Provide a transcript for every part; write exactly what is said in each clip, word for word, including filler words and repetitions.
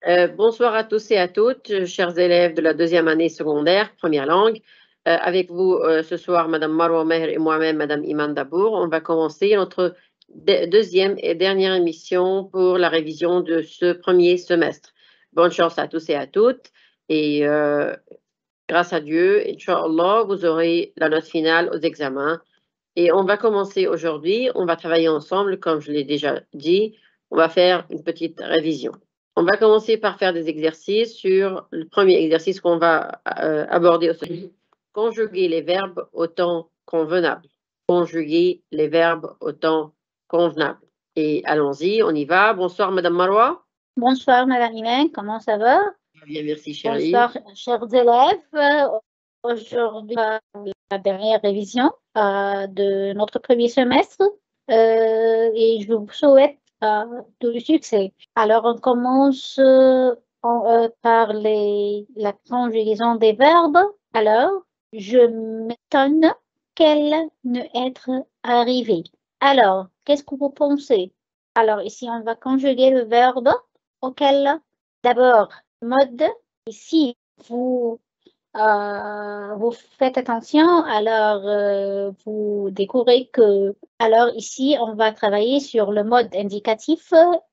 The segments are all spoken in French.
Euh, bonsoir à tous et à toutes, chers élèves de la deuxième année secondaire, première langue. Euh, avec vous euh, ce soir, Madame Marwa Meher et moi-même, Madame Iman Dabour. On va commencer notre de- deuxième et dernière émission pour la révision de ce premier semestre. Bonne chance à tous et à toutes. Et euh, grâce à Dieu, Inch'Allah, vous aurez la note finale aux examens. Et on va commencer aujourd'hui. On va travailler ensemble, comme je l'ai déjà dit. On va faire une petite révision. On va commencer par faire des exercices sur le premier exercice qu'on va euh, aborder aujourd'hui. Conjuguer les verbes au temps convenable. Conjuguer les verbes au temps convenable. Et allons-y, on y va. Bonsoir, Madame Marwa. Bonsoir, Madame Imen, comment ça va? Bien, merci, chérie. Bonsoir, chers élèves. Aujourd'hui, la dernière révision euh, de notre premier semestre euh, et je vous souhaite euh, tout le succès. Alors, on commence euh, en, euh, par les, la conjugaison des verbes. Alors, je m'étonne qu'elle ne être arrivée. Alors, qu'est-ce que vous pensez? Alors, ici, on va conjuguer le verbe auquel, d'abord, mode. Ici, vous euh, vous faites attention, alors euh, vous découvrez que, alors ici, on va travailler sur le mode indicatif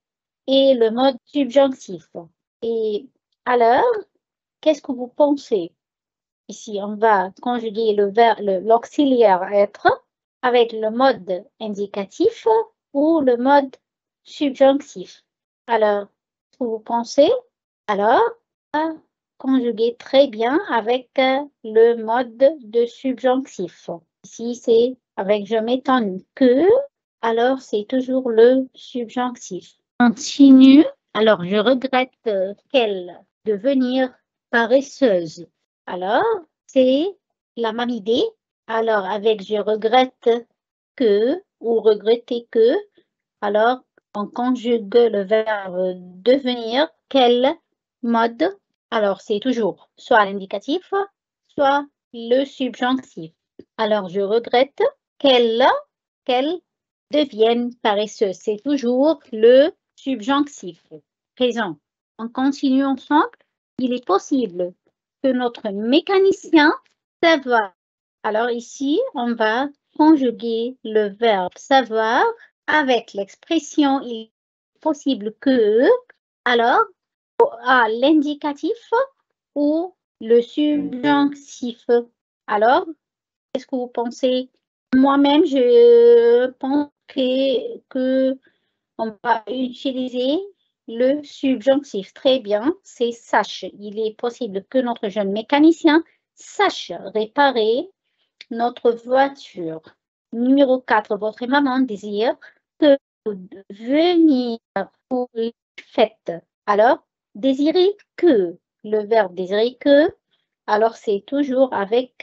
et le mode subjonctif. Et alors, qu'est-ce que vous pensez? Ici, on va conjuguer le verbe, l'auxiliaire être avec le mode indicatif ou le mode subjonctif. Alors, qu'est-ce que vous pensez? Alors, conjuguer très bien avec euh, le mode de subjonctif. Ici, c'est avec je m'étonne que, alors c'est toujours le subjonctif. Continue. Alors, je regrette euh, qu'elle devenir paresseuse. Alors, c'est la même idée. Alors, avec je regrette que ou regretter que, alors on conjugue le verbe devenir. Quel mode? Alors, c'est toujours soit l'indicatif, soit le subjonctif. Alors, je regrette qu'elle qu'elle devienne paresseuse. C'est toujours le subjonctif. Présent. On continue ensemble. Il est possible que notre mécanicien savoir. Alors ici, on va conjuguer le verbe savoir avec l'expression il est possible que. Alors, à l'indicatif ou le subjonctif. Alors, qu'est-ce que vous pensez? Moi-même, je pense que, que on va utiliser le subjonctif. Très bien, c'est sache. Il est possible que notre jeune mécanicien sache réparer notre voiture. Numéro quatre, votre maman désire que vous veniez pour les fêtes. Alors, désirer que, le verbe désirer que, alors c'est toujours avec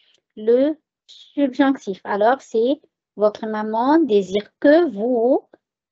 le subjonctif. Alors, c'est votre maman désire que vous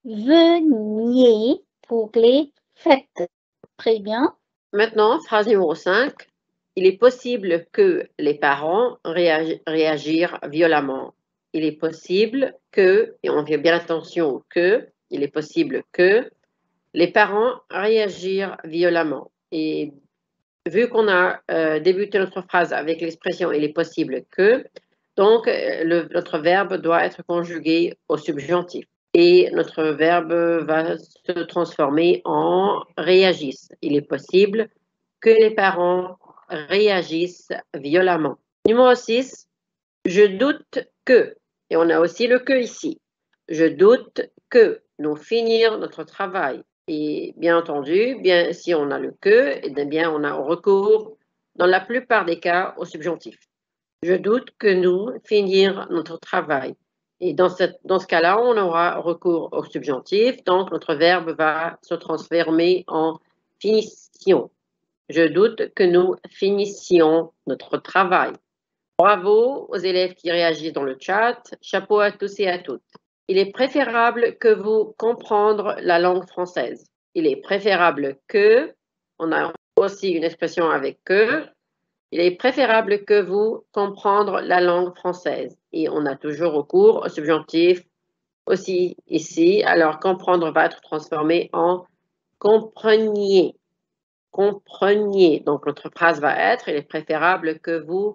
veniez pour les fêtes. Très bien. Maintenant, phrase numéro cinq. Il est possible que les parents réag réagissent violemment. Il est possible que, et on fait bien attention que, il est possible que les parents réagissent violemment. Et vu qu'on a euh, débuté notre phrase avec l'expression il est possible que, donc le, notre verbe doit être conjugué au subjonctif. Et notre verbe va se transformer en réagissent. Il est possible que les parents réagissent violemment. Numéro six, je doute que, et on a aussi le que ici, je doute que nous finir notre travail. Et bien entendu, bien, si on a le que, eh bien, on a recours dans la plupart des cas au subjonctif. Je doute que nous finir notre travail. Et dans, cette, dans ce cas-là, on aura recours au subjonctif, donc notre verbe va se transformer en finition. Je doute que nous finissions notre travail. Bravo aux élèves qui réagissent dans le chat. Chapeau à tous et à toutes. Il est préférable que vous comprendre la langue française. Il est préférable que, on a aussi une expression avec que, il est préférable que vous comprendre la langue française. Et on a toujours recours au subjonctif aussi ici. Alors, comprendre va être transformé en compreniez. compreniez. Donc, notre phrase va être, il est préférable que vous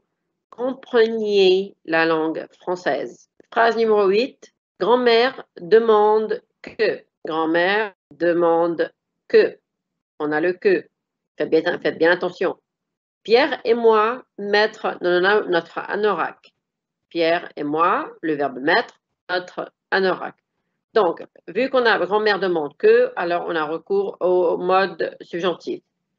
compreniez la langue française. Phrase numéro huit. Grand-mère demande que. Grand-mère demande que. On a le que. Faites bien, faites bien attention. Pierre et moi mettre notre anorak. Pierre et moi, le verbe mettre, notre anorak. Donc, vu qu'on a grand-mère demande que, alors on a recours au mode subjonctif.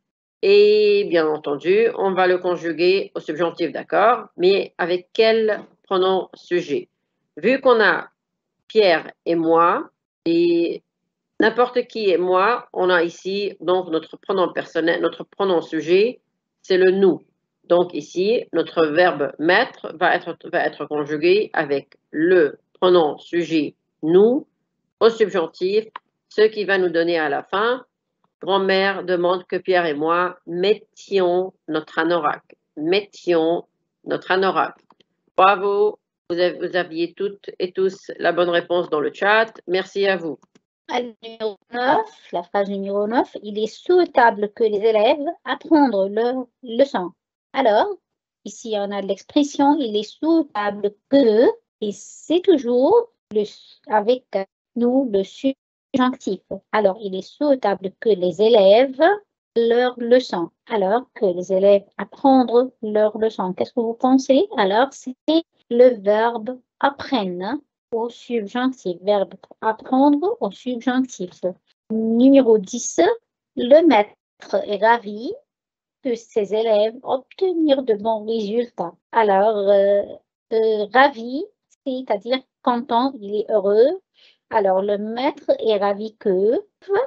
Et bien entendu, on va le conjuguer au subjonctif, d'accord? Mais avec quel pronom sujet? Vu qu'on a Pierre et moi, et n'importe qui et moi, on a ici donc notre pronom personnel, notre pronom sujet, c'est le nous. Donc ici, notre verbe mettre va être, va être conjugué avec le pronom sujet nous au subjonctif, ce qui va nous donner à la fin, grand-mère demande que Pierre et moi mettions notre anorak. Mettions notre anorak. Bravo, vous, avez, vous aviez toutes et tous la bonne réponse dans le chat. Merci à vous. Alors, numéro neuf, la phrase numéro neuf, il est souhaitable que les élèves apprennent leur leçon. Alors, ici, on a l'expression, il est souhaitable que, et c'est toujours le, avec nous le subjonctif. Alors, il est souhaitable que les élèves leur leçon. Alors, que les élèves apprennent leur leçon. Qu'est-ce que vous pensez? Alors, c'est le verbe apprennent au subjonctif. Verbe apprendre au subjonctif. Numéro dix, le maître est ravi que ses élèves obtiennent de bons résultats. Alors, euh, euh, ravi, c'est-à-dire content, il est heureux. Alors, le maître est ravi que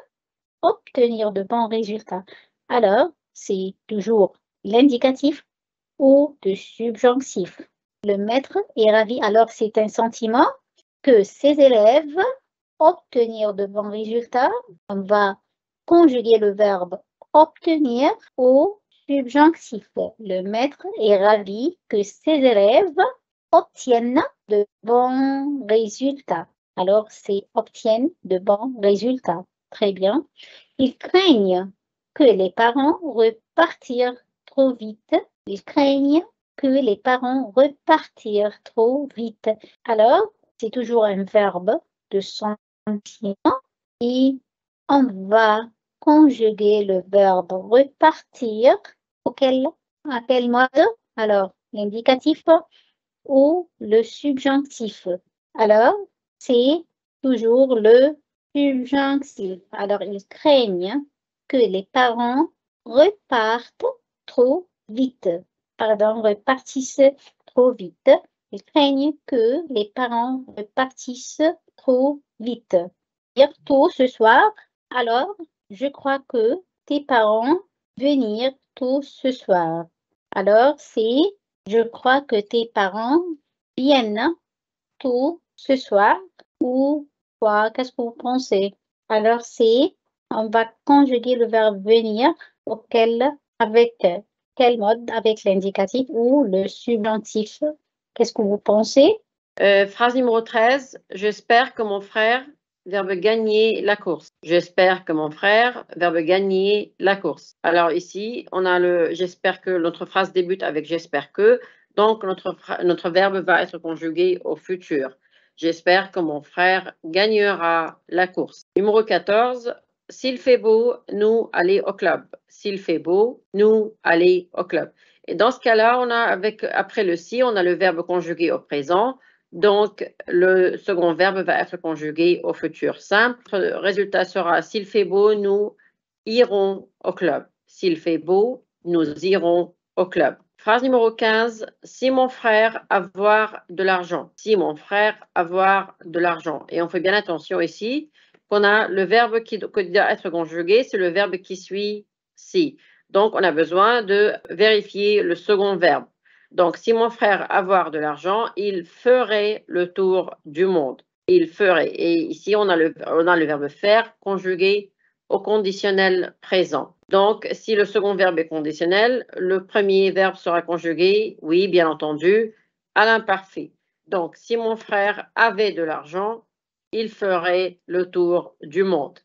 obtenir de bons résultats. Alors, c'est toujours l'indicatif ou le subjonctif. Le maître est ravi. Alors, c'est un sentiment que ses élèves obtenir de bons résultats. On va conjuguer le verbe obtenir au subjonctif. Le maître est ravi que ses élèves obtiennent de bons résultats. Alors, c'est obtiennent de bons résultats. Très bien. Ils craignent que les parents repartirent trop vite. Ils craignent que les parents repartirent trop vite. Alors, c'est toujours un verbe de sentiment et on va conjuguer le verbe repartir auquel, à quel mode? Alors, l'indicatif ou le subjonctif. Alors, c'est toujours le subjonctif. Alors, ils craignent que les parents repartent trop vite. Pardon, repartissent trop vite. Ils craignent que les parents repartissent trop vite. Dire tôt ce soir. Alors, je crois que tes parents venir tôt ce soir. Alors, c'est je crois que tes parents viennent tôt ce soir ou quoi? Qu'est-ce que vous pensez? Alors, c'est, on va conjuguer le verbe venir auquel, avec quel mode? Avec l'indicatif ou le subjonctif. Qu'est-ce que vous pensez? Euh, phrase numéro treize. J'espère que mon frère, verbe gagner la course. J'espère que mon frère, verbe gagner la course. Alors ici, on a le j'espère que, notre phrase débute avec j'espère que, donc notre, notre verbe va être conjugué au futur. J'espère que mon frère gagnera la course. Numéro quatorze. S'il fait beau, nous aller au club. S'il fait beau, nous aller au club. Et dans ce cas-là, on a avec après le si, on a le verbe conjugué au présent. Donc, le second verbe va être conjugué au futur simple. Le résultat sera s'il fait beau, nous irons au club. S'il fait beau, nous irons au club. Phrase numéro quinze. Si mon frère avoir de l'argent. Si mon frère avoir de l'argent. Et on fait bien attention ici qu'on a le verbe qui doit être conjugué, c'est le verbe qui suit si. Donc, on a besoin de vérifier le second verbe. Donc, si mon frère avoir de l'argent, il ferait le tour du monde. Il ferait. Et ici, on a le, on a le verbe faire conjugué au conditionnel présent. Donc, si le second verbe est conditionnel, le premier verbe sera conjugué, oui, bien entendu, à l'imparfait. Donc, si mon frère avait de l'argent, il ferait le tour du monde.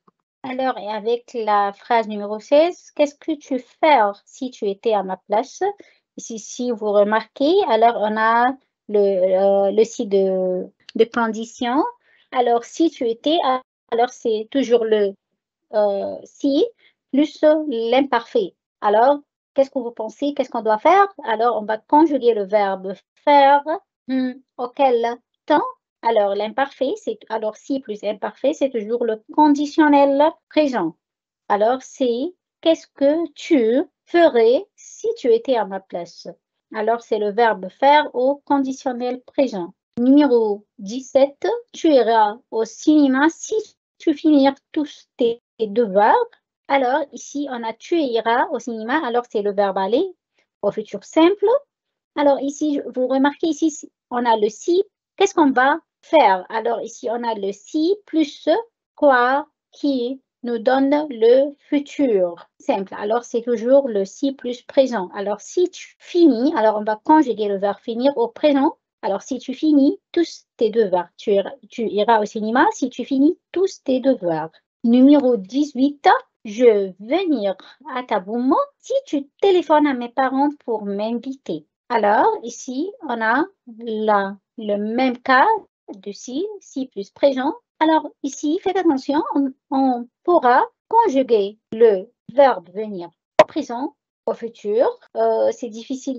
Alors, et avec la phrase numéro seize, qu'est-ce que tu ferais si tu étais à ma place? Ici, si vous remarquez, alors on a le, euh, le si de, de condition. Alors, si tu étais, alors c'est toujours le euh, si plus l'imparfait. Alors, qu'est-ce que vous pensez? Qu'est-ce qu'on doit faire? Alors, on va conjuguer le verbe faire. Hmm, auquel temps? Alors, l'imparfait, c'est alors si plus imparfait, c'est toujours le conditionnel présent. Alors, c'est qu'est-ce que tu ferais si tu étais à ma place? Alors, c'est le verbe faire au conditionnel présent. Numéro dix-sept, tu iras au cinéma si tu finis tous tes devoirs. Alors, ici, on a tu iras au cinéma. Alors, c'est le verbe aller au futur simple. Alors, ici, vous remarquez ici, on a le si. Qu'est-ce qu'on va faire? Alors, ici, on a le si plus quoi qui nous donne le futur simple. Alors, c'est toujours le si plus présent. Alors, si tu finis, alors on va conjuguer le verbe finir au présent. Alors, si tu finis tous tes devoirs, tu iras, tu iras au cinéma si tu finis tous tes devoirs. Numéro dix-huit, je vais venir à ta boum si tu téléphones à mes parents pour m'inviter. Alors, ici, on a la, le même cas de si, si plus présent. Alors, ici, faites attention, on, on pourra conjuguer le verbe venir au présent, au futur. Euh, c'est difficile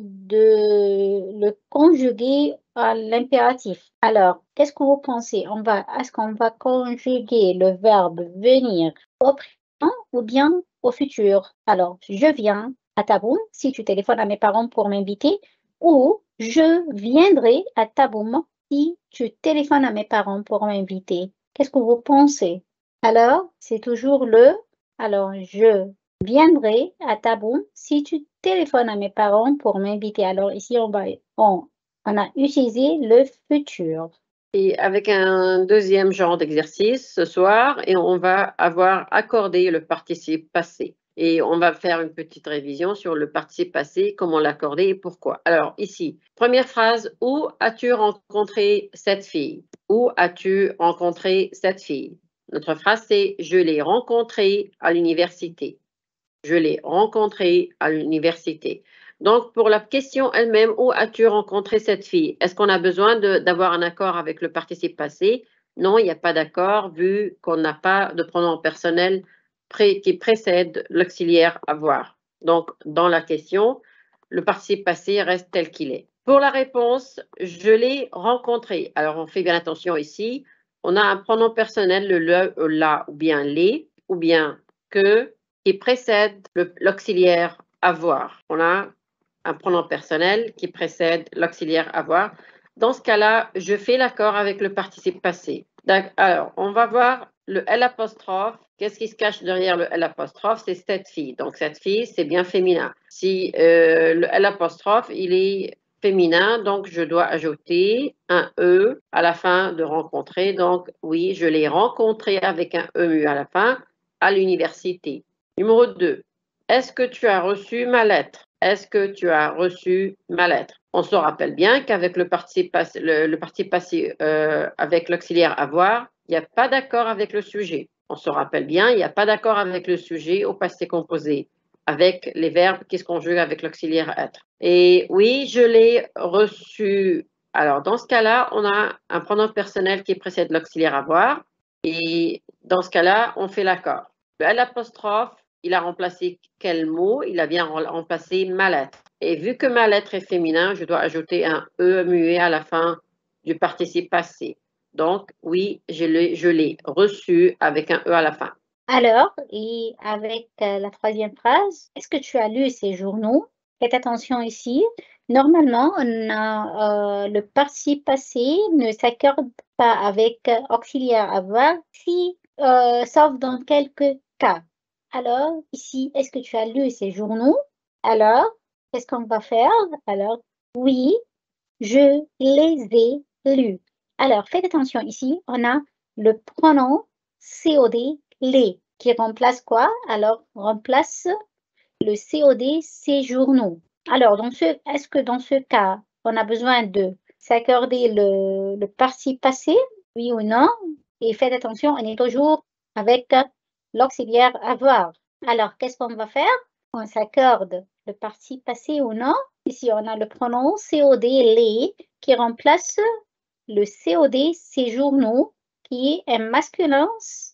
de le conjuguer à l'impératif. Alors, qu'est-ce que vous pensez? On va, est-ce qu'on va conjuguer le verbe venir au présent ou bien au futur? Alors, je viens à Taboum si tu téléphones à mes parents pour m'inviter, ou je viendrai à Taboum si tu téléphones à mes parents pour m'inviter. Qu'est-ce que vous pensez? Alors, c'est toujours le, alors je viendrai à Taboum si tu téléphones à mes parents pour m'inviter. Alors ici, on, va, on, on a utilisé le futur. Et avec un deuxième genre d'exercice ce soir, et on va avoir accordé le participe passé. Et on va faire une petite révision sur le participe passé, comment l'accorder et pourquoi. Alors ici, première phrase, où as-tu rencontré cette fille? Où as-tu rencontré cette fille? Notre phrase, c'est je l'ai rencontrée à l'université. Je l'ai rencontrée à l'université. Donc, pour la question elle-même, où as-tu rencontré cette fille? Est-ce qu'on a besoin d'avoir un accord avec le participe passé? Non, il n'y a pas d'accord vu qu'on n'a pas de pronom personnel pré qui précède l'auxiliaire avoir. Donc, dans la question, le participe passé reste tel qu'il est. Pour la réponse, je l'ai rencontré. Alors, on fait bien attention ici. On a un pronom personnel, le le, la ou bien les, ou bien que, qui précède l'auxiliaire avoir. On a un pronom personnel qui précède l'auxiliaire avoir. Dans ce cas-là, je fais l'accord avec le participe passé. Alors, on va voir le L apostrophe. Qu'est-ce qui se cache derrière le L apostrophe? C'est cette fille. Donc, cette fille, c'est bien féminin. Si euh, le L apostrophe, il est féminin, donc je dois ajouter un E à la fin de rencontrer. Donc, oui, je l'ai rencontré avec un E mu à la fin à l'université. Numéro deux. Est-ce que tu as reçu ma lettre? Est-ce que tu as reçu ma lettre? On se rappelle bien qu'avec le participe passé, le, le participe passé euh, avec l'auxiliaire avoir, il n'y a pas d'accord avec le sujet. On se rappelle bien, il n'y a pas d'accord avec le sujet au passé composé, avec les verbes qui se conjuguent avec l'auxiliaire être. Et oui, je l'ai reçu. Alors, dans ce cas-là, on a un pronom personnel qui précède l'auxiliaire avoir. Et dans ce cas-là, on fait l'accord. Le L apostrophe, il a remplacé quel mot? Il a bien remplacé ma lettre. Et vu que ma lettre est féminin, je dois ajouter un E muet à la fin du participe passé. Donc, oui, je l'ai reçu avec un E à la fin. Alors, et avec euh, la troisième phrase, est-ce que tu as lu ces journaux? Faites attention ici. Normalement, on a, euh, le participe passé ne s'accorde pas avec euh, auxiliaire avoir, si, euh, sauf dans quelques cas. Alors, ici, est-ce que tu as lu ces journaux? Alors, qu'est-ce qu'on va faire? Alors, oui, je les ai lus. Alors, faites attention ici, on a le pronom C O D, les, qui remplace quoi? Alors, remplace le C O D, ces journaux. Alors, dans ce, est-ce que dans ce cas, on a besoin de s'accorder le, le participe passé, oui ou non? Et faites attention, on est toujours avec l'auxiliaire avoir. Alors, qu'est-ce qu'on va faire? On s'accorde le participe passé ou non. Ici, on a le pronom C O D, les, qui remplace le C O D, séjournaux, qui est un masculin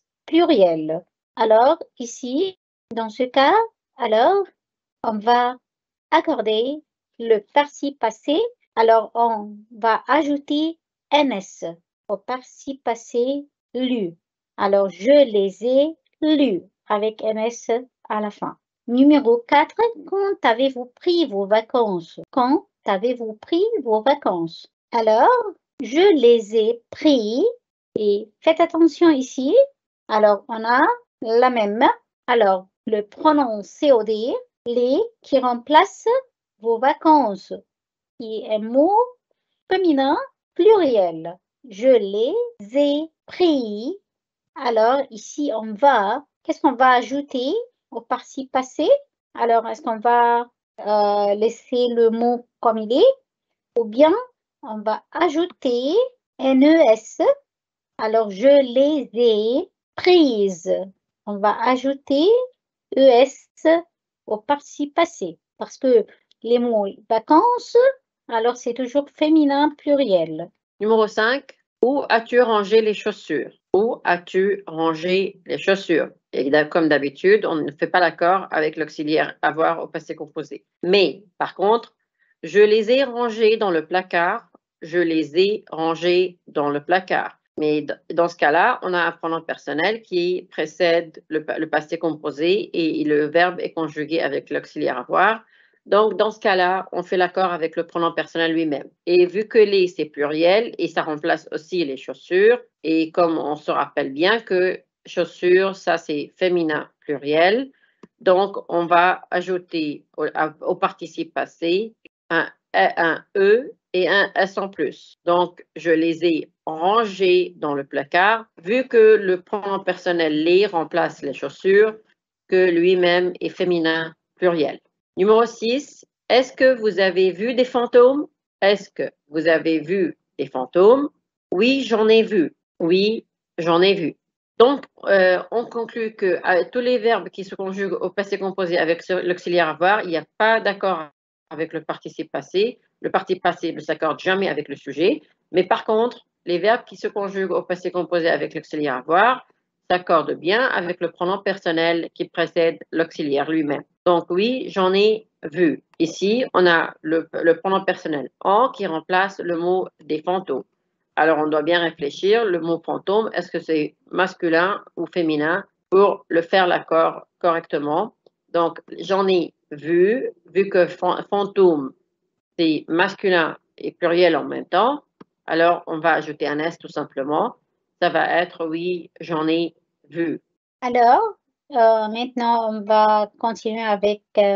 pluriel. Alors, ici, dans ce cas, alors, on va accorder le participe passé. Alors, on va ajouter N S au participe passé lu. Alors, je les ai lus avec N S à la fin. Numéro quatre, quand avez-vous pris vos vacances? Quand avez-vous pris vos vacances? Alors, je les ai pris et faites attention ici. Alors, on a la même. Alors, le pronom C O D, les, qui remplace vos vacances, qui est un mot féminin pluriel. Je les ai pris. Alors, ici, on va, qu'est-ce qu'on va ajouter au participe passé? Alors, est-ce qu'on va euh, laisser le mot comme il est? Ou bien, on va ajouter N E S. Alors, je les ai prises. On va ajouter E S au participe passé. Parce que les mots vacances, alors c'est toujours féminin pluriel. Numéro cinq. Où as-tu rangé les chaussures? Où as-tu rangé les chaussures? Et comme d'habitude, on ne fait pas l'accord avec l'auxiliaire avoir au passé composé. Mais, par contre, je les ai rangées dans le placard. Je les ai rangées dans le placard. Mais dans ce cas-là, on a un pronom personnel qui précède le, le passé composé et le verbe est conjugué avec l'auxiliaire avoir. Donc, dans ce cas-là, on fait l'accord avec le pronom personnel lui-même. Et vu que les, c'est pluriel, et ça remplace aussi les chaussures, et comme on se rappelle bien que chaussures, ça c'est féminin pluriel, donc on va ajouter au, au participe passé un, un E et un S en plus. Donc, je les ai rangés dans le placard, vu que le pronom personnel les remplace les chaussures, que lui-même est féminin pluriel. Numéro six, est-ce que vous avez vu des fantômes? Est-ce que vous avez vu des fantômes? Oui, j'en ai vu. Oui, j'en ai vu. Donc, euh, on conclut que avec tous les verbes qui se conjuguent au passé composé avec l'auxiliaire avoir, il n'y a pas d'accord avec le participe passé. Le participe passé ne s'accorde jamais avec le sujet. Mais par contre, les verbes qui se conjuguent au passé composé avec l'auxiliaire avoir s'accordent bien avec le pronom personnel qui précède l'auxiliaire lui-même. Donc oui, j'en ai vu. Ici, on a le, le pronom personnel en qui remplace le mot des fantômes. Alors, on doit bien réfléchir, le mot fantôme, est-ce que c'est masculin ou féminin pour le faire l'accord correctement? Donc, j'en ai vu, vu que fantôme, c'est masculin et pluriel en même temps, alors on va ajouter un S tout simplement. Ça va être oui, j'en ai vu. Alors, euh, maintenant, on va continuer avec euh,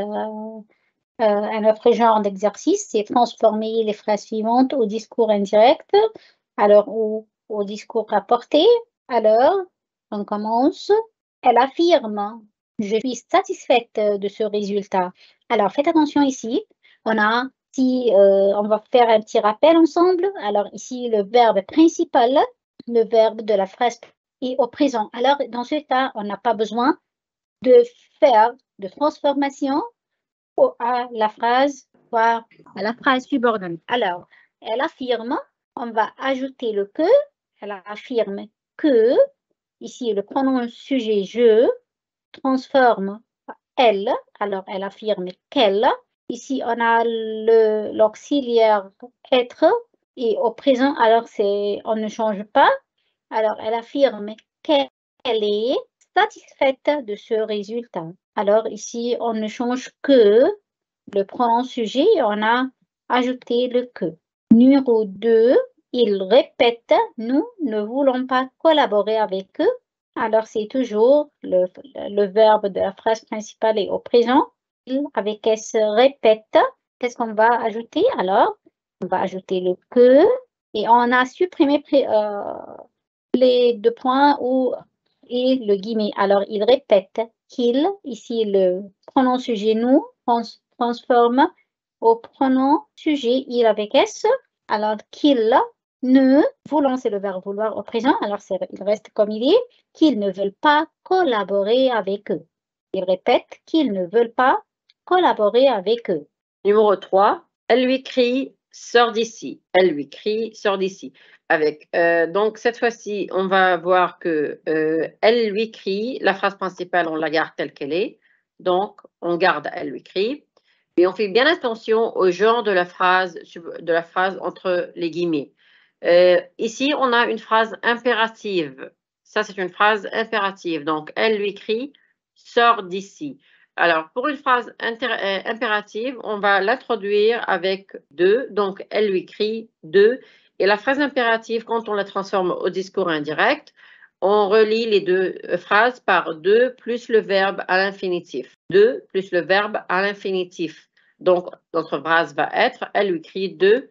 euh, un autre genre d'exercice, c'est transformer les phrases suivantes au discours indirect, alors ou au discours rapporté. Alors, on commence. Elle affirme, je suis satisfaite de ce résultat. Alors, faites attention ici. On a, si euh, on va faire un petit rappel ensemble. Alors, ici, le verbe principal, le verbe de la phrase est au présent. Alors, dans ce cas, on n'a pas besoin de faire de transformation à la phrase, à la phrase subordonnée. Alors, elle affirme, on va ajouter le que. Elle affirme que, ici, le pronom sujet je, transforme elle, alors elle affirme qu'elle. Ici, on a l'auxiliaire être et au présent, alors c'est on ne change pas. Alors, elle affirme qu'elle est satisfaite de ce résultat. Alors, ici, on ne change que le pronom sujet et on a ajouté le que. Numéro deux, il répète, nous ne voulons pas collaborer avec eux. Alors, c'est toujours le, le verbe de la phrase principale est au présent. Avec S répète, qu'est-ce qu'on va ajouter? Alors, on va ajouter le que et on a supprimé euh, les deux points ou et le guillemet. Alors, il répète qu'il, ici le pronom sujet nous, trans, transforme au pronom sujet il avec S. Alors, qu'il ne, voulant, c'est le verbe vouloir au présent, alors il reste comme il est, qu'ils ne veulent pas collaborer avec eux. Il répète qu'ils ne veulent pas collaborer avec eux. Numéro trois, elle lui crie « sors d'ici ». Elle lui crie « sors d'ici ». Avec, euh, donc, cette fois-ci, on va voir que euh, elle lui crie, la phrase principale, on la garde telle qu'elle est. Donc, on garde elle lui crie. Mais on fait bien attention au genre de la phrase, de la phrase entre les guillemets. Euh, ici, on a une phrase impérative. Ça, c'est une phrase impérative. Donc, elle lui crie « sors d'ici ». Alors, pour une phrase impérative, on va l'introduire avec « de ». Donc, elle lui crie « de ». Et la phrase impérative, quand on la transforme au discours indirect, on relie les deux phrases par « de » plus le verbe à l'infinitif. « De » plus le verbe à l'infinitif. Donc, notre phrase va être « elle lui crie de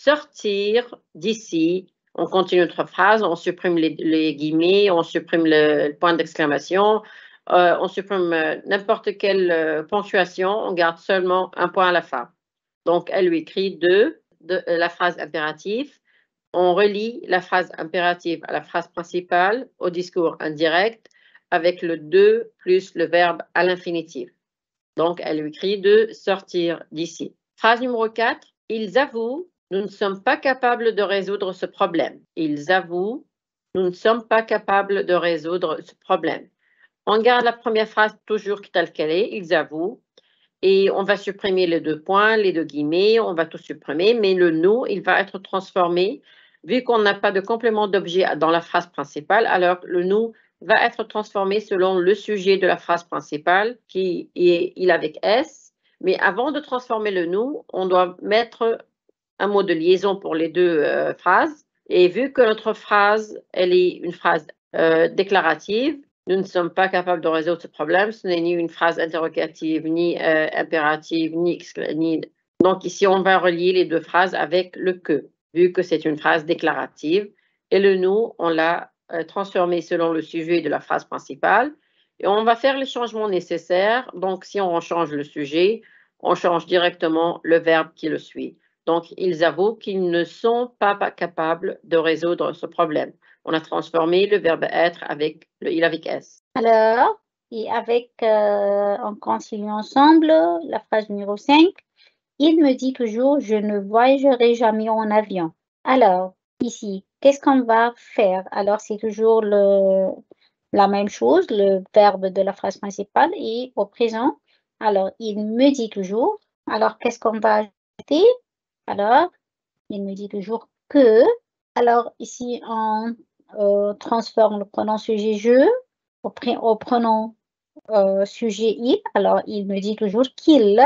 sortir d'ici ». On continue notre phrase, on supprime les, les guillemets, on supprime le, le point d'exclamation, euh, on supprime n'importe quelle euh, ponctuation, on garde seulement un point à la fin. Donc, elle lui crie de, de euh, la phrase impérative. On relie la phrase impérative à la phrase principale au discours indirect avec le de plus le verbe à l'infinitif. Donc, elle lui crie de sortir d'ici. Phrase numéro quatre. Ils avouent, nous ne sommes pas capables de résoudre ce problème. Ils avouent, nous ne sommes pas capables de résoudre ce problème. On garde la première phrase toujours telle qu'elle est, ils avouent. Et on va supprimer les deux points, les deux guillemets, on va tout supprimer, mais le nous, il va être transformé. Vu qu'on n'a pas de complément d'objet dans la phrase principale, alors le nous va être transformé selon le sujet de la phrase principale, qui est il avec S. Mais avant de transformer le nous, on doit mettre un mot de liaison pour les deux euh, phrases. Et vu que notre phrase, elle est une phrase euh, déclarative, nous ne sommes pas capables de résoudre ce problème. Ce n'est ni une phrase interrogative, ni euh, impérative, ni, ni... Donc ici, on va relier les deux phrases avec le « que », vu que c'est une phrase déclarative. Et le « nous », on l'a euh, transformé selon le sujet de la phrase principale. Et on va faire les changements nécessaires. Donc, si on change le sujet, on change directement le verbe qui le suit. Donc, ils avouent qu'ils ne sont pas capables de résoudre ce problème. On a transformé le verbe être avec le il avec S. Alors, et avec, euh, on continue ensemble, la phrase numéro cinq. Il me dit toujours, je ne voyagerai jamais en avion. Alors, ici, qu'est-ce qu'on va faire? Alors, c'est toujours le, la même chose, le verbe de la phrase principale et au présent. Alors, il me dit toujours. Alors, qu'est-ce qu'on va ajouter? Alors, il me dit toujours que. Alors, ici, on euh, transforme le pronom sujet je au, au pronom euh, sujet il. Alors, il me dit toujours qu'il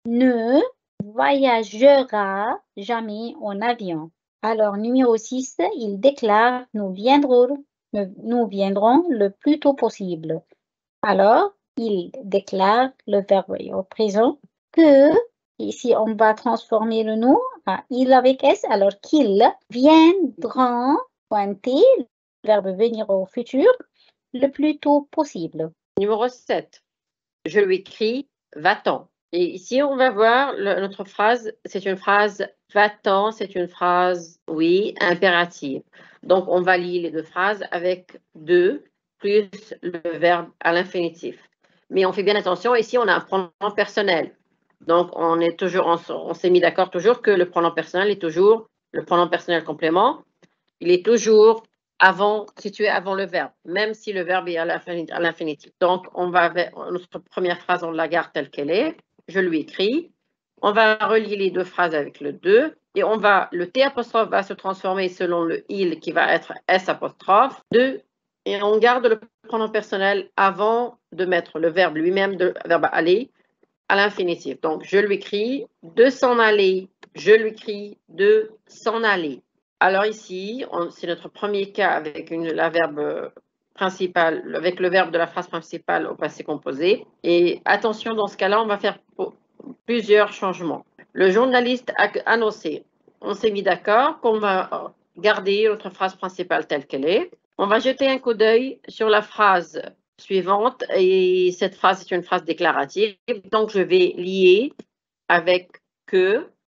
ne voyagera jamais en avion. Alors, numéro six, il déclare nous viendrons, nous viendrons le plus tôt possible. Alors, il déclare le verbe au présent que, ici on va transformer le nous à il avec S, alors qu'ils viendront, pointer, le verbe venir au futur, le plus tôt possible. Numéro sept, je lui crie va-t'en. Et ici, on va voir le, notre phrase, c'est une phrase va-t'en, c'est une phrase, oui, impérative. Donc, on va lier les deux phrases avec de plus le verbe à l'infinitif. Mais on fait bien attention, ici, on a un pronom personnel. Donc, on est toujours, on, on s'est mis d'accord toujours que le pronom personnel est toujours, le pronom personnel complément, il est toujours avant, situé avant le verbe, même si le verbe est à l'infinitif. Donc, on va, notre première phrase, on la garde telle qu'elle est. Je lui écris. On va relier les deux phrases avec le de et on va, le T apostrophe va se transformer selon le il qui va être S apostrophe de et on garde le pronom personnel avant de mettre le verbe lui-même, le verbe aller, à l'infinitif. Donc, je lui crie de s'en aller. Je lui crie de s'en aller. Alors ici, c'est notre premier cas avec une, la verbe principale, avec le verbe de la phrase principale au passé composé. Et attention, dans ce cas-là, on va faire plusieurs changements. Le journaliste a annoncé, on s'est mis d'accord qu'on va garder notre phrase principale telle qu'elle est. On va jeter un coup d'œil sur la phrase suivante et cette phrase est une phrase déclarative. Donc, je vais lier avec que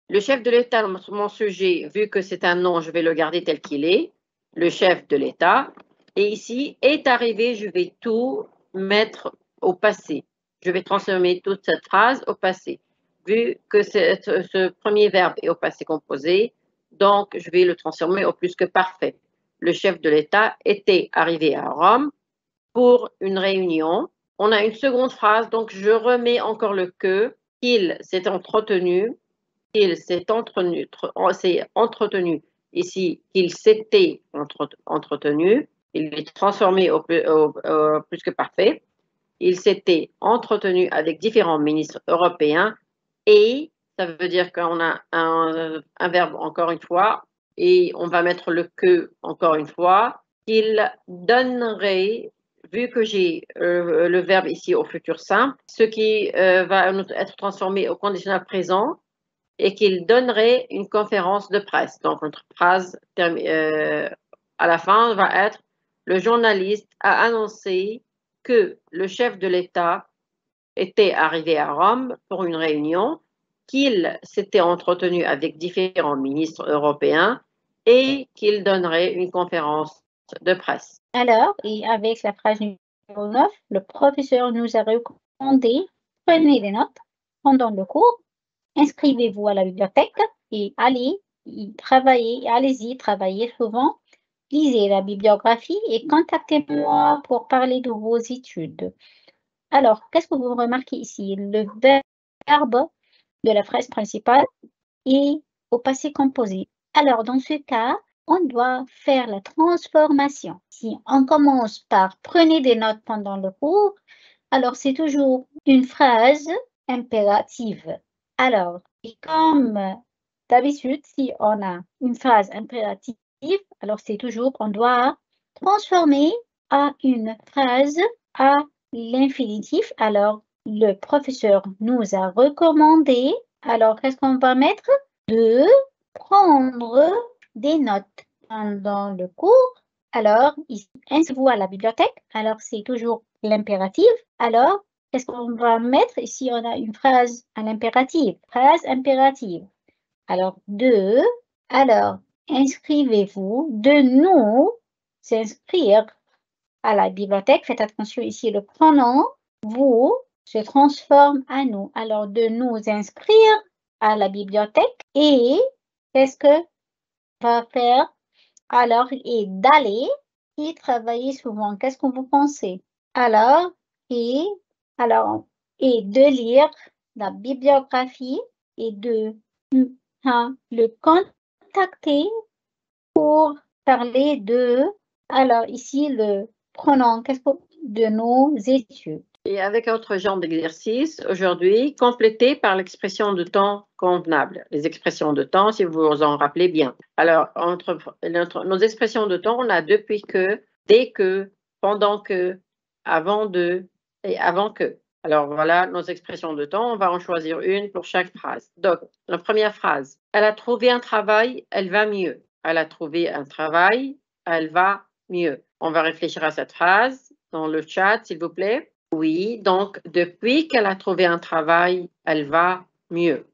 Le chef de l'État, mon sujet, vu que c'est un nom, je vais le garder tel qu'il est. Le chef de l'État. Et ici, est arrivé, je vais tout mettre au passé. Je vais transformer toute cette phrase au passé. Vu que cette, ce premier verbe est au passé composé, donc je vais le transformer au plus que parfait. Le chef de l'État était arrivé à Rome pour une réunion. On a une seconde phrase, donc je remets encore le que, qu'il s'est entretenu, qu'il s'est entretenu, s'est entretenu ici, qu'il s'était entre, entretenu, il est transformé au plus, au, au plus que parfait, il s'était entretenu avec différents ministres européens et ça veut dire qu'on a un, un verbe encore une fois et on va mettre le que encore une fois, qu'il donnerait, vu que j'ai euh, le verbe ici au futur simple, ce qui euh, va être transformé au conditionnel présent et qu'il donnerait une conférence de presse. Donc, notre phrase euh, à la fin va être « Le journaliste a annoncé que le chef de l'État était arrivé à Rome pour une réunion, qu'il s'était entretenu avec différents ministres européens et qu'il donnerait une conférence de presse. » Alors, et avec la phrase numéro neuf, le professeur nous a recommandé « Prenez des notes pendant le cours, inscrivez-vous à la bibliothèque et allez y travailler, allez-y travailler souvent, lisez la bibliographie et contactez-moi pour parler de vos études. » Alors, qu'est-ce que vous remarquez ici? Le verbe de la phrase principale est au passé composé. Alors, dans ce cas, on doit faire la transformation. Si on commence par « prenez des notes pendant le cours », alors c'est toujours une phrase impérative. Alors, et comme d'habitude, si on a une phrase impérative, alors c'est toujours, on doit transformer à une phrase à l'infinitif. Alors, le professeur nous a recommandé, alors qu'est-ce qu'on va mettre? De prendre des notes pendant le cours. Alors, ici, inscrivez-vous à la bibliothèque. Alors, c'est toujours l'impératif. Alors, qu'est-ce qu'on va mettre? Ici, on a une phrase à l'impératif. Phrase impérative. Alors, de, alors, inscrivez-vous, de nous, s'inscrire à la bibliothèque. Faites attention ici, le pronom, vous, se transforme à nous. Alors, de nous inscrire à la bibliothèque et qu'est-ce que va faire? Alors, et d'aller et travailler souvent. Qu'est-ce que vous pensez? Alors, et, alors, et de lire la bibliographie et de hein, le contacter pour parler de, alors ici, le pronom, qu'est-ce que de nos études. Et avec autre genre d'exercice, aujourd'hui, complété par l'expression de temps convenable. Les expressions de temps, si vous vous en rappelez bien. Alors, entre, entre nos expressions de temps, on a depuis que, dès que, pendant que, avant de et avant que. Alors, voilà nos expressions de temps. On va en choisir une pour chaque phrase. Donc, la première phrase. Elle a trouvé un travail, elle va mieux. Elle a trouvé un travail, elle va mieux. On va réfléchir à cette phrase dans le chat, s'il vous plaît. Oui, donc depuis qu'elle a trouvé un travail, elle va mieux.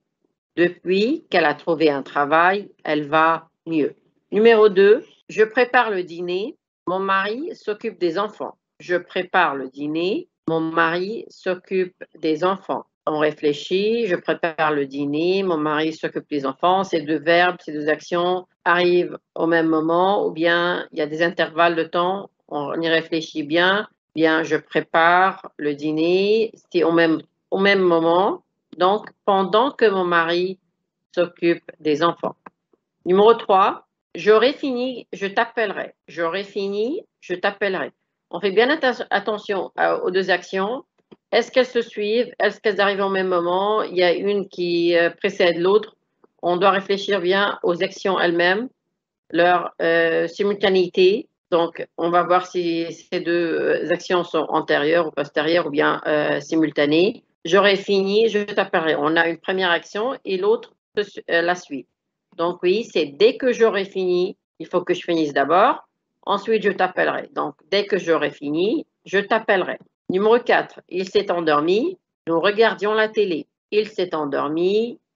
Depuis qu'elle a trouvé un travail, elle va mieux. Numéro deux, je prépare le dîner, mon mari s'occupe des enfants. Je prépare le dîner, mon mari s'occupe des enfants. On réfléchit, je prépare le dîner, mon mari s'occupe des enfants. Ces deux verbes, ces deux actions arrivent au même moment ou bien il y a des intervalles de temps, on y réfléchit bien. Bien, je prépare le dîner, c'est au même, au même moment, donc pendant que mon mari s'occupe des enfants. Numéro trois, j'aurai fini, je t'appellerai. J'aurai fini, je t'appellerai. On fait bien atta- attention à, aux deux actions. Est-ce qu'elles se suivent? Est-ce qu'elles arrivent au même moment? Il y a une qui euh, précède l'autre. On doit réfléchir bien aux actions elles-mêmes, leur euh, simultanéité. Donc, on va voir si ces deux actions sont antérieures ou postérieures ou bien euh, simultanées. J'aurai fini, je t'appellerai. On a une première action et l'autre euh, la suit. Donc, oui, c'est dès que j'aurai fini, il faut que je finisse d'abord. Ensuite, je t'appellerai. Donc, dès que j'aurai fini, je t'appellerai. Numéro quatre, il s'est endormi. Nous regardions la télé. Il s'est endormi.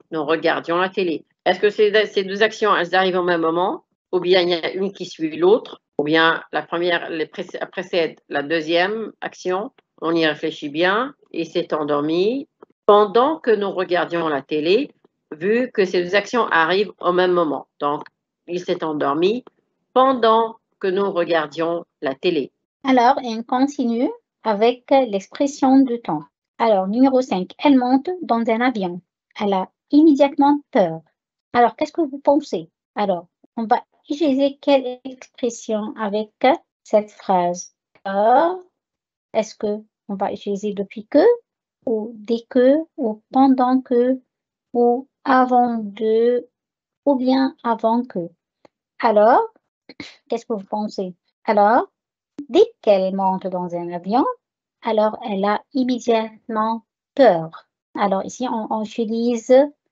nous regardions la télé. Est-ce que ces, ces deux actions, elles arrivent au même moment, ou bien il y a une qui suit l'autre, ou bien la première les précède la deuxième action, on y réfléchit bien, il s'est endormi pendant que nous regardions la télé, vu que ces deux actions arrivent au même moment. Donc, il s'est endormi pendant que nous regardions la télé. Alors, on continue avec l'expression du temps. Alors, numéro cinq, elle monte dans un avion. Elle a immédiatement peur. Alors, qu'est-ce que vous pensez? Alors, on va utiliser quelle expression avec cette phrase? Peur. Est-ce que on va utiliser depuis que, ou dès que, ou pendant que, ou avant de, ou bien avant que? Alors, qu'est-ce que vous pensez? Alors, dès qu'elle monte dans un avion, alors elle a immédiatement peur. Alors ici, on, on utilise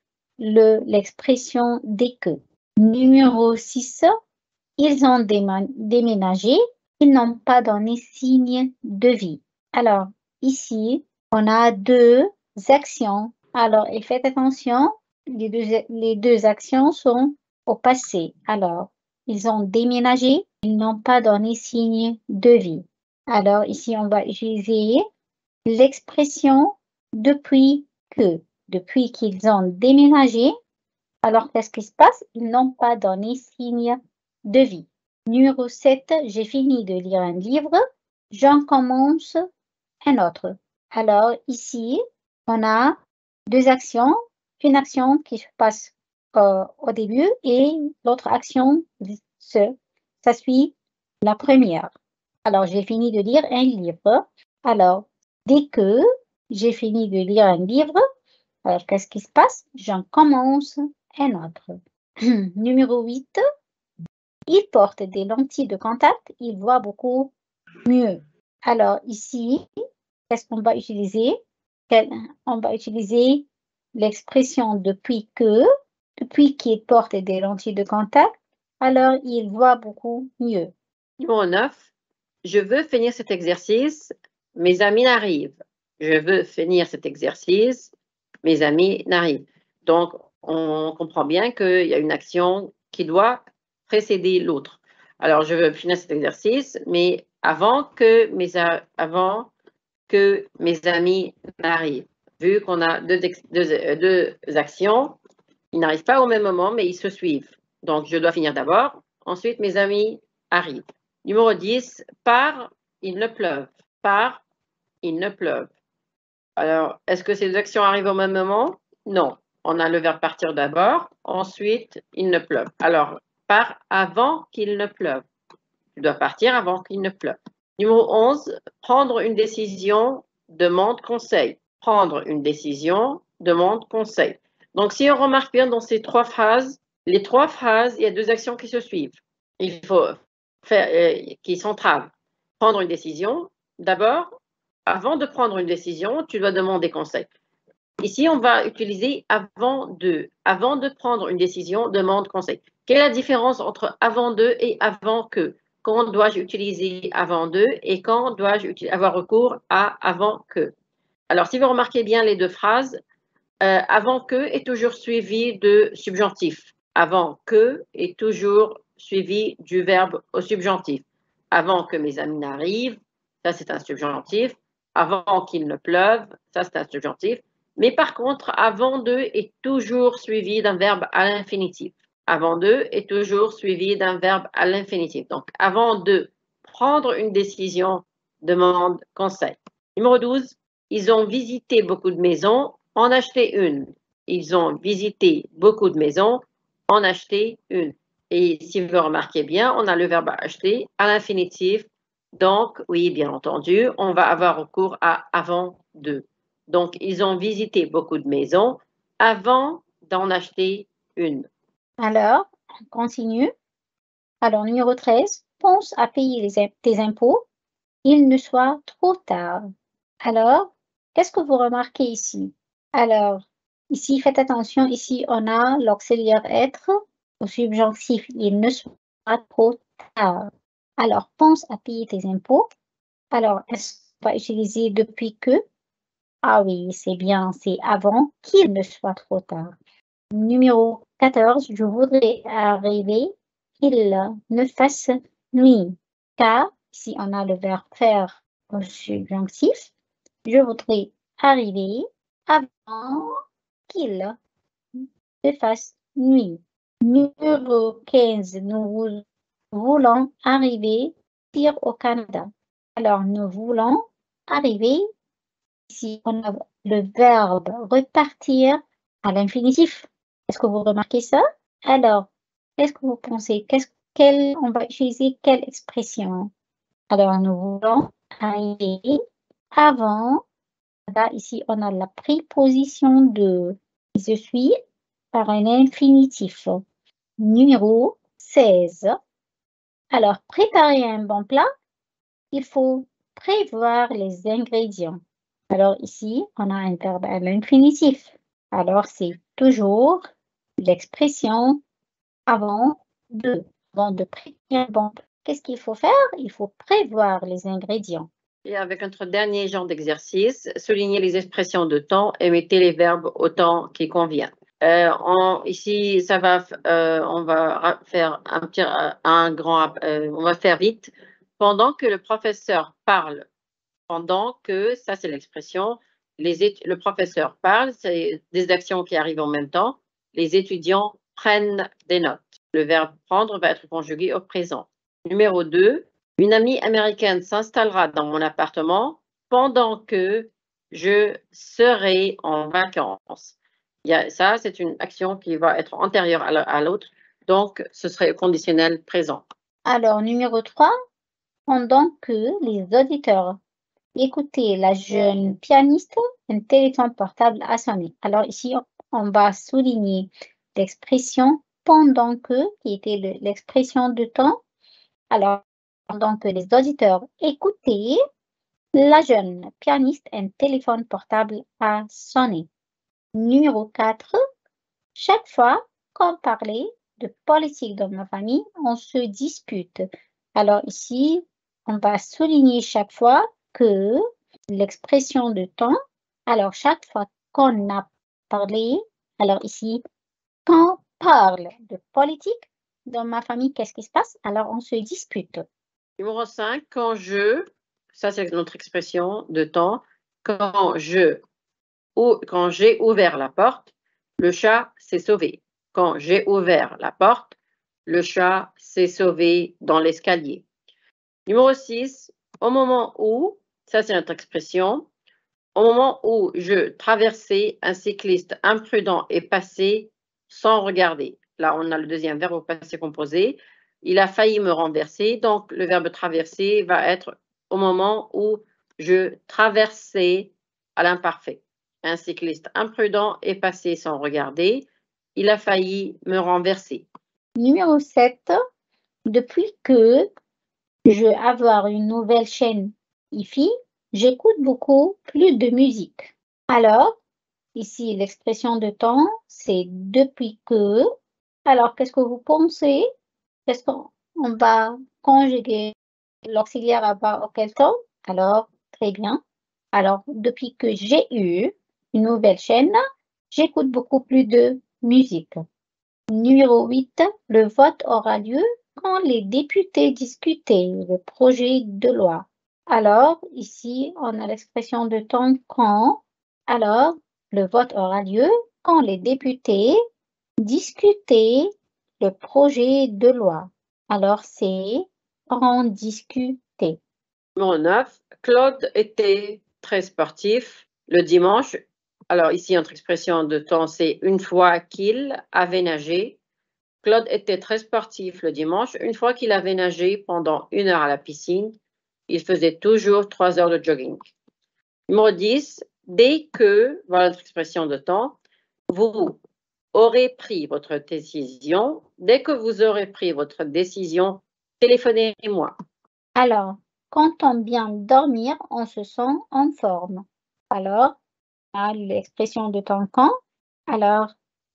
le, l'expression dès que. Numéro six, ils ont déménagé, ils n'ont pas donné signe de vie. Alors ici, on a deux actions. Alors, et faites attention, les deux, les deux actions sont au passé. Alors, ils ont déménagé, ils n'ont pas donné signe de vie. Alors, ici, on va utiliser l'expression depuis que. Depuis qu'ils ont déménagé, alors qu'est-ce qui se passe? Ils n'ont pas donné signe de vie. Numéro sept, j'ai fini de lire un livre, j'en commence un autre. Alors, ici, on a deux actions. Une action qui se passe euh, au début et l'autre action, ce, ça suit la première. Alors, j'ai fini de lire un livre. Alors, dès que j'ai fini de lire un livre, alors qu'est-ce qui se passe? J'en commence un autre. Numéro huit, il porte des lentilles de contact, il voit beaucoup mieux. Alors, ici, qu'est-ce qu'on va utiliser? On va utiliser l'expression depuis que, depuis qu'il porte des lentilles de contact, alors il voit beaucoup mieux. Numéro neuf, je veux finir cet exercice, mes amis n'arrivent. Je veux finir cet exercice, mes amis n'arrivent. Donc, on comprend bien qu'il y a une action qui doit précéder l'autre. Alors, je veux finir cet exercice, mais avant que mes, avant que mes amis n'arrivent. Vu qu'on a deux, deux, deux actions, ils n'arrivent pas au même moment, mais ils se suivent. Donc, je dois finir d'abord. Ensuite, mes amis arrivent. Numéro dix, par, il ne pleuve. Par, il ne pleuve. Alors, est-ce que ces deux actions arrivent au même moment? Non. On a le verbe partir d'abord. Ensuite, il ne pleuve. Alors, par avant qu'il ne pleuve. Tu dois partir avant qu'il ne pleuve. Numéro onze, prendre une décision demande conseil. Prendre une décision demande conseil. Donc, si on remarque bien dans ces trois phrases, les trois phrases, il y a deux actions qui se suivent. Il faut faire, euh, qui s'entravent. Prendre une décision, d'abord, avant de prendre une décision, tu dois demander conseil. Ici, on va utiliser avant de. Avant de prendre une décision, demande conseil. Quelle est la différence entre avant de et avant que? Quand dois-je utiliser avant de et quand dois-je avoir recours à avant que? Alors, si vous remarquez bien les deux phrases, euh, avant que est toujours suivi de subjonctif. Avant que est toujours suivi du verbe au subjonctif. Avant que mes amis n'arrivent, ça c'est un subjonctif. Avant qu'il ne pleuve, ça c'est un subjonctif. Mais par contre, avant de est toujours suivi d'un verbe à l'infinitif. Avant de est toujours suivi d'un verbe à l'infinitif. Donc, avant de prendre une décision, demande conseil. Numéro douze, ils ont visité beaucoup de maisons, en acheté une. Ils ont visité beaucoup de maisons, en acheté une. Et si vous remarquez bien, on a le verbe acheter à l'infinitif. Donc, oui, bien entendu, on va avoir recours à avant de. Donc, ils ont visité beaucoup de maisons avant d'en acheter une. Alors, on continue. Alors, numéro treize, pense à payer les, tes impôts, il ne soit trop tard. Alors, qu'est-ce que vous remarquez ici? Alors, ici, faites attention, ici, on a l'auxiliaire être au subjonctif, il ne soit trop tard. Alors, pense à payer tes impôts. Alors, est-ce qu'on va utiliser depuis que? Ah oui, c'est bien, c'est avant qu'il ne soit trop tard. Numéro quatorze, je voudrais arriver qu'il ne fasse nuit. Car si on a le verbe faire au subjonctif, je voudrais arriver avant qu'il ne fasse nuit. Numéro quinze, nous voulons arriver au Canada. Alors, nous voulons arriver, ici on a le verbe repartir à l'infinitif. Est-ce que vous remarquez ça? Alors, qu'est-ce que vous pensez? Qu'est-ce quelle, on va utiliser quelle expression? Alors, nous voulons arriver avant. Là, ici, on a la préposition de je suis par un infinitif. Numéro seize. Alors, préparer un bon plat, il faut prévoir les ingrédients. Alors, ici, on a un verbe à l'infinitif. Alors, c'est toujours l'expression avant de. Avant de préparer un bon plat. Qu'est-ce qu'il faut faire? Il faut prévoir les ingrédients. Et avec notre dernier genre d'exercice, soulignez les expressions de temps et mettez les verbes au temps qui convient. Euh, on, ici, ça va, euh, on va faire un petit, un grand, euh, on va faire vite. Pendant que le professeur parle, pendant que, ça c'est l'expression, les le professeur parle, c'est des actions qui arrivent en même temps. Les étudiants prennent des notes. Le verbe prendre va être conjugué au présent. Numéro deux, une amie américaine s'installera dans mon appartement pendant que je serai en vacances. Il y a, ça, c'est une action qui va être antérieure à l'autre, donc ce serait conditionnel présent. Alors, numéro trois, pendant que les auditeurs écoutaient la jeune pianiste, un téléphone portable a sonné. Alors ici, on va souligner l'expression pendant que, qui était l'expression de temps. Alors, pendant que les auditeurs écoutaient, la jeune pianiste, un téléphone portable a sonné. Numéro quatre, chaque fois qu'on parlait de politique dans ma famille, on se dispute. Alors ici, on va souligner chaque fois que l'expression de temps, alors chaque fois qu'on a parlé, alors ici, quand on parle de politique dans ma famille, qu'est-ce qui se passe? Alors on se dispute. Numéro cinq, quand je, ça c'est notre expression de temps, quand je, ou, quand j'ai ouvert la porte, le chat s'est sauvé. Quand j'ai ouvert la porte, le chat s'est sauvé dans l'escalier. Numéro six, au moment où, ça c'est notre expression, au moment où je traversais, un cycliste imprudent est passé sans regarder. Là, on a le deuxième verbe au passé composé. Il a failli me renverser, donc le verbe traverser va être au moment où je traversais à l'imparfait. Un cycliste imprudent est passé sans regarder. Il a failli me renverser. Numéro sept, depuis que je vais avoir une nouvelle chaîne I F I, j'écoute beaucoup plus de musique. Alors, ici, l'expression de temps, c'est depuis que. Alors, qu'est-ce que vous pensez? Est-ce qu'on va conjuguer l'auxiliaire avant auquel temps? Alors, très bien. Alors, depuis que j'ai eu une nouvelle chaîne, j'écoute beaucoup plus de musique. Numéro huit, le vote aura lieu quand les députés discutaient le projet de loi. Alors, ici, on a l'expression de temps quand. Alors, le vote aura lieu quand les députés discutaient le projet de loi. Alors, c'est en discuter. Numéro neuf, Claude était très sportif le dimanche. Alors ici, notre expression de temps, c'est une fois qu'il avait nagé. Claude était très sportif le dimanche. Une fois qu'il avait nagé pendant une heure à la piscine, il faisait toujours trois heures de jogging. Numéro dix, dès que, voilà notre expression de temps, vous aurez pris votre décision, dès que vous aurez pris votre décision, téléphonez-moi. Alors, quand on vient dormir, on se sent en forme. Alors, l'expression de temps quand. Alors,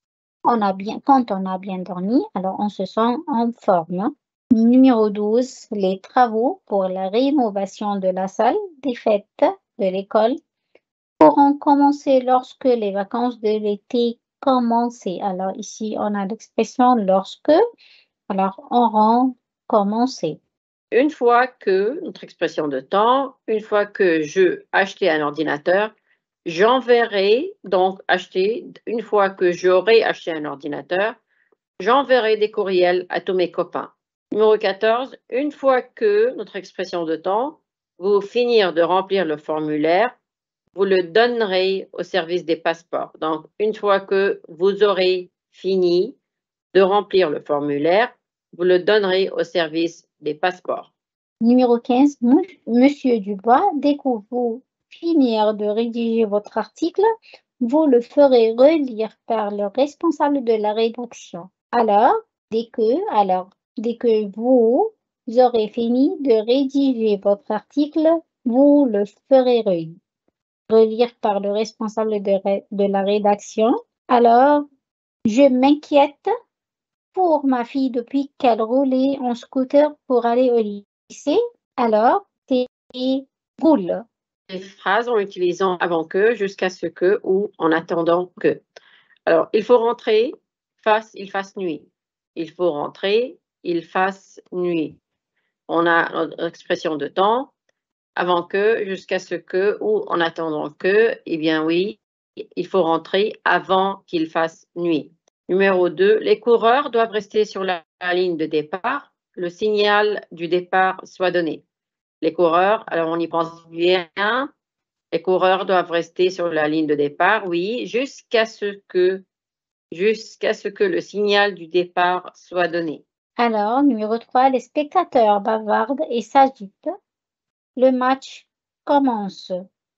on a bien, quand on a bien dormi, alors on se sent en forme. Numéro douze, les travaux pour la rénovation de la salle des fêtes de l'école pourront commencer lorsque les vacances de l'été commencer. Alors ici, on a l'expression lorsque. Alors, auront commencé. Une fois que, notre expression de temps, une fois que je acheté un ordinateur, j'enverrai, donc acheter, une fois que j'aurai acheté un ordinateur, j'enverrai des courriels à tous mes copains. Numéro quatorze, une fois que, notre expression de temps, vous finirez de remplir le formulaire, vous le donnerez au service des passeports. Donc, une fois que vous aurez fini de remplir le formulaire, vous le donnerez au service des passeports. Numéro quinze, Monsieur Dubois, dès que vous finirez de rédiger votre article, vous le ferez relire par le responsable de la rédaction. Alors, dès que, alors, dès que vous aurez fini de rédiger votre article, vous le ferez relire, relire par le responsable de, de la rédaction. Alors, je m'inquiète pour ma fille depuis qu'elle roulait en scooter pour aller au lycée. Alors, c'est roule. Les phrases en utilisant avant que, jusqu'à ce que ou en attendant que. Alors, il faut rentrer, fasse, il fasse nuit. Il faut rentrer, il fasse nuit. On a l'expression de temps, avant que, jusqu'à ce que ou en attendant que. Eh bien oui, il faut rentrer avant qu'il fasse nuit. Numéro deux, les coureurs doivent rester sur la, la ligne de départ. Le signal du départ soit donné. Les coureurs, alors on y pense bien, les coureurs doivent rester sur la ligne de départ, oui, jusqu'à ce que, jusqu'à ce que le signal du départ soit donné. Alors, numéro trois, les spectateurs bavardent et s'agitent. Le match commence.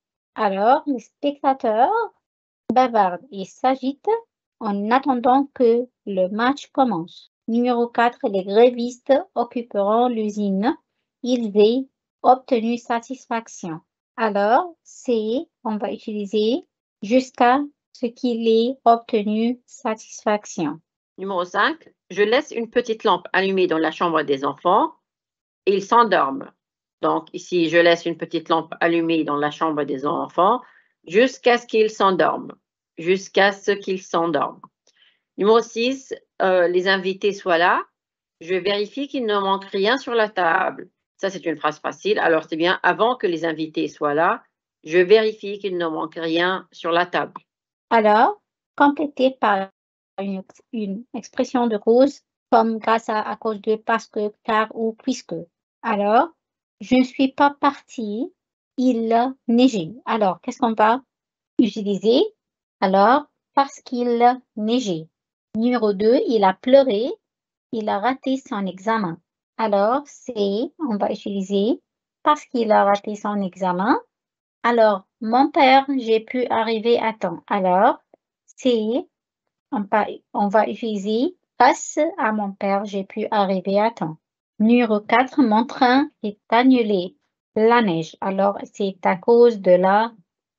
Alors, les spectateurs bavardent et s'agitent en attendant que le match commence. Numéro quatre, les grévistes occuperont l'usine. Ils aient obtenu satisfaction. Alors, c'est, on va utiliser jusqu'à ce qu'il ait obtenu satisfaction. Numéro cinq, je laisse une petite lampe allumée dans la chambre des enfants et ils s'endorment. Donc ici, je laisse une petite lampe allumée dans la chambre des enfants jusqu'à ce qu'ils s'endorment. Jusqu'à ce qu'ils s'endorment. Numéro six, euh, les invités soient là. Je vérifie qu'il ne manque rien sur la table. Ça, c'est une phrase facile. Alors, c'est bien avant que les invités soient là, je vérifie qu'il ne manque rien sur la table. Alors, complétez par une, une expression de cause comme grâce à, à cause de, parce que, car ou puisque. Alors, je ne suis pas partie, il neigeait. Alors, qu'est-ce qu'on va utiliser? Alors, parce qu'il neigeait. Numéro deux, il a pleuré, il a raté son examen. Alors, c'est, on va utiliser parce qu'il a raté son examen. Alors, mon père, j'ai pu arriver à temps. Alors, c'est, on, on va utiliser grâce à mon père, j'ai pu arriver à temps. Numéro quatre, mon train est annulé. La neige. Alors, c'est à cause de la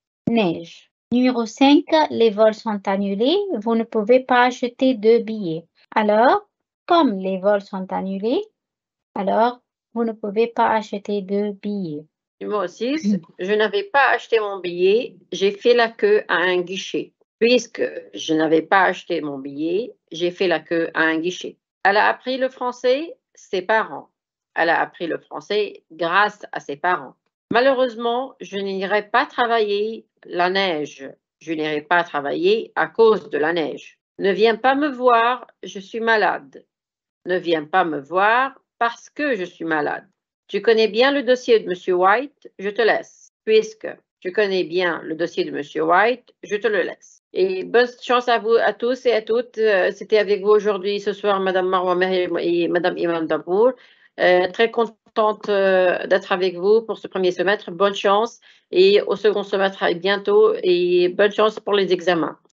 neige. Numéro cinq, les vols sont annulés. Vous ne pouvez pas acheter de billets. Alors, comme les vols sont annulés, alors vous ne pouvez pas acheter de billets. Numéro six, je n'avais pas acheté mon billet, j'ai fait la queue à un guichet. Puisque je n'avais pas acheté mon billet, j'ai fait la queue à un guichet. Elle a appris le français, ses parents. Elle a appris le français grâce à ses parents. Malheureusement, je n'irai pas travailler la neige. Je n'irai pas travailler à cause de la neige. Ne viens pas me voir, je suis malade. Ne viens pas me voir parce que je suis malade. Tu connais bien le dossier de M. White, je te laisse. Puisque tu connais bien le dossier de M. White, je te le laisse. Et bonne chance à vous, à tous et à toutes. C'était avec vous aujourd'hui, ce soir, Madame Marwa Meher et Madame Iman Dabour. Euh, très contente euh, d'être avec vous pour ce premier semestre. Bonne chance et au second semestre à bientôt et bonne chance pour les examens.